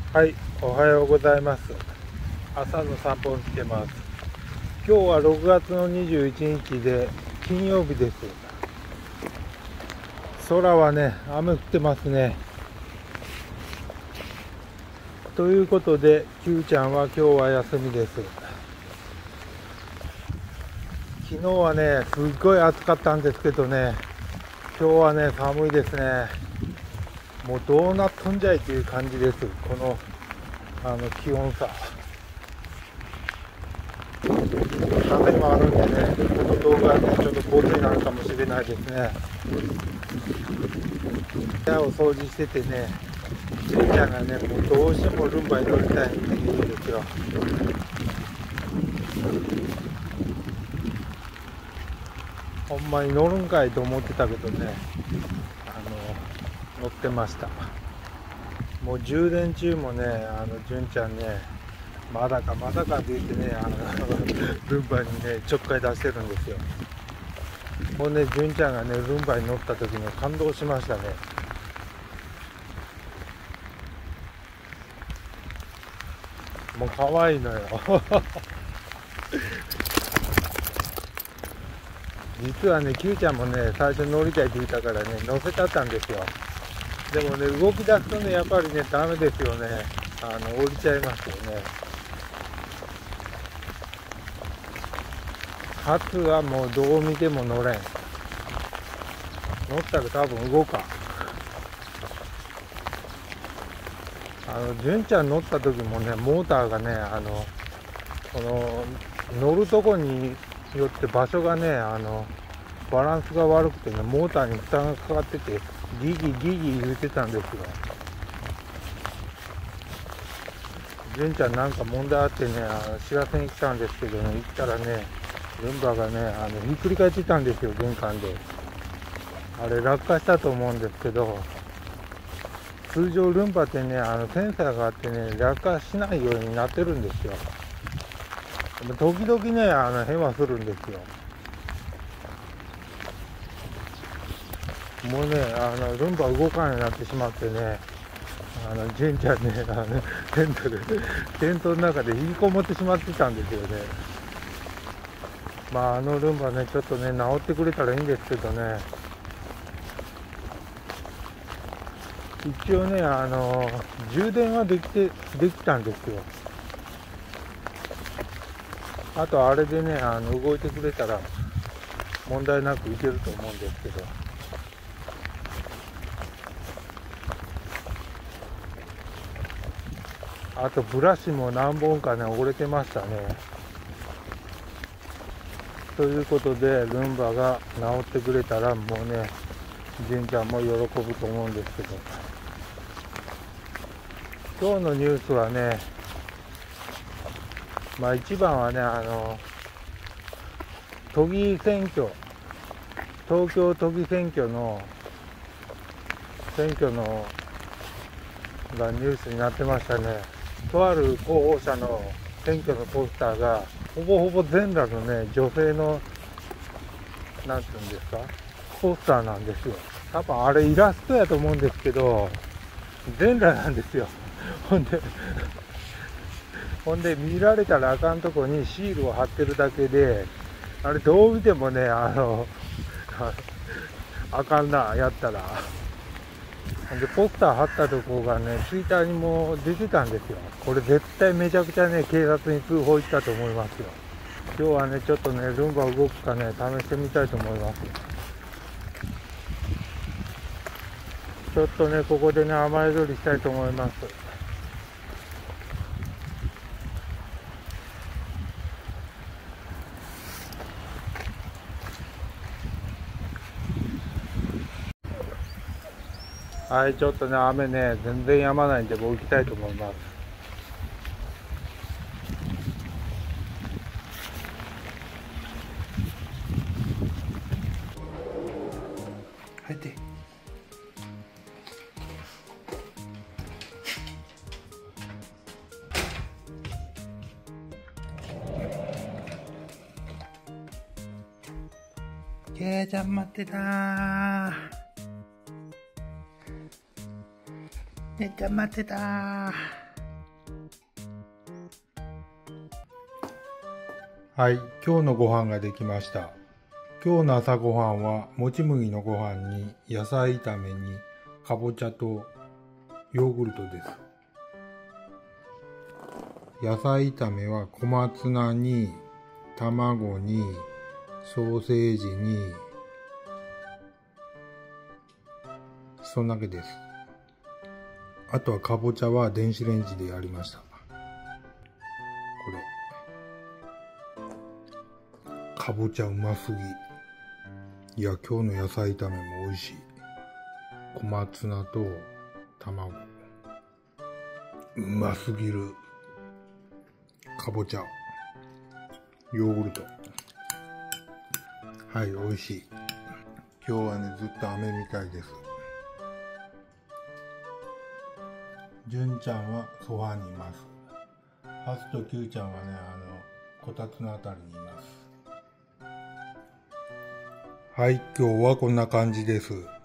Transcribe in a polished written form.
はい、おはようございます。朝の散歩に来てます。今日は6月の21日で金曜日です。空はね、雨降ってますね。ということで、Q ちゃんは今日は休みです。昨日はね、すっごい暑かったんですけどね、今日はね、寒いですね。もうどうなっとんじゃいっていう感じです。この気温差。雨もあるんでね、この動画はね、ちょっとボツになるかもしれないですね。部屋を掃除しててね、じいちゃんがね、もうどうしてもルンバに乗りたいって言うんですよ。ほんまに乗るんかいと思ってたけどね、乗ってました。もう充電中もね、純ちゃんね、まだかまだかって言ってね、ルンバにね、ちょっかい出してるんですよ。もうね、純ちゃんがね、ルンバに乗った時に感動しましたね。もう可愛いのよ。実はね、Q ちゃんもね、最初乗りたいって言ったからね、乗せちゃったんですよ。でもね、動き出すとね、やっぱりね、ダメですよね。降りちゃいますよね。初はもうどう見ても乗れん。乗ったら多分動かん。純ちゃん乗った時もね、モーターがね、この、乗るとこによって場所がね、バランスが悪くてね、モーターに負担がかかってて、ギギギギ言ってたんですよ。純ちゃんなんか問題あってね、知らせに来たんですけどね、行ったらね、ルンバがね、ひっくり返ってたんですよ、玄関で。あれ、落下したと思うんですけど、通常ルンバってね、センサーがあってね、落下しないようになってるんですよ。でも時々ね、変はするんですよ。もうね、ルンバ動かないようになってしまってね、純ちゃんね、テントの中で引きこもってしまってたんですよね。まあ、ルンバね、ちょっとね、治ってくれたらいいんですけどね、一応ね、充電はできたんですよ。あと、あれでね、動いてくれたら問題なくいけると思うんですけど。あと、ブラシも何本かね、折れてましたね。ということで、ルンバが治ってくれたら、もうね、純ちゃんも喜ぶと思うんですけど。今日のニュースはね、まあ一番はね、都議選挙、東京都議選挙のがニュースになってましたね。とある候補者の選挙のポスターが、ほぼほぼ全裸のね、女性の、なんていうんですか、ポスターなんですよ。多分あれイラストやと思うんですけど、全裸なんですよ。ほんで見られたらあかんとこにシールを貼ってるだけで、あれどう見てもね、あかんな、やったら。で、ポスター貼ったとこがね、ツイッターにも出てたんですよ。これ絶対めちゃくちゃね、警察に通報行ったと思いますよ。今日はね、ちょっとね、ルンバ動くかね、試してみたいと思います。ちょっとね、ここでね、雨宿りしたいと思います。はい、ちょっとね、雨ね、全然止まないんで、僕行きたいと思います。入って。ケイちゃん待ってたー。ケイちゃん待ってたー。 はい、今日のご飯ができました。今日の朝ごはんはもち麦のご飯に野菜炒めにかぼちゃとヨーグルトです。野菜炒めは小松菜に卵にソーセージにそんだけです。あとはかぼちゃは電子レンジでやりました。これかぼちゃうますぎ。いや、今日の野菜炒めも美味しい。小松菜と卵うますぎる。かぼちゃヨーグルト、はい、美味しい。今日はね、ずっと雨みたいです。純ちゃんはソファにいます。ハスとキューちゃんはね、こたつのあたりにいます。はい、今日はこんな感じです。